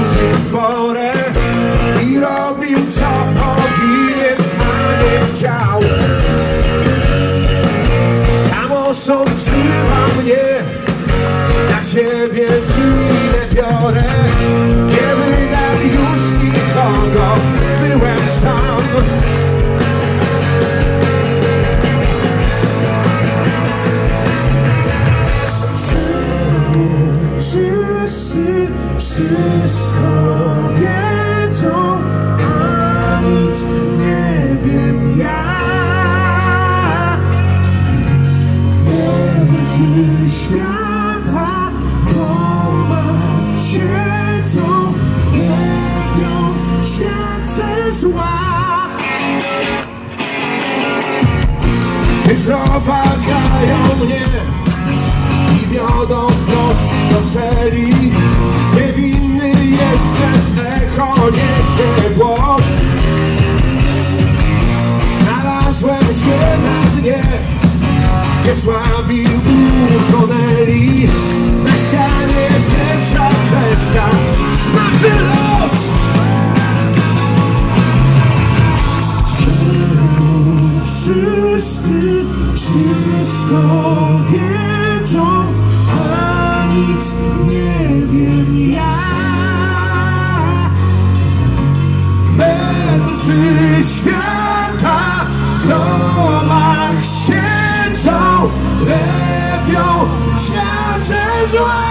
dzień w porę i robił co powinien, a nie chciał. Samosąd wzywa mnie, na siebie winę biorę. Nie wydam już nikogo, byłem sam. Wszyscy wszystko wiedzą, a nic nie wiem ja. Między świata doma siedzą, lepią świece zła. Wyprowadzają mnie i wiodą prost do celi. Niewinny jestem, echo niesie głos. Znalazłem się na dnie, gdzie słabi utonęli. Na ścianie pierwsza kreska znaczy los. Wszyscy wszystko wiedzą, a nic nie wiem ja. Mędrcy świata w domach siedzą, lepią świece złe.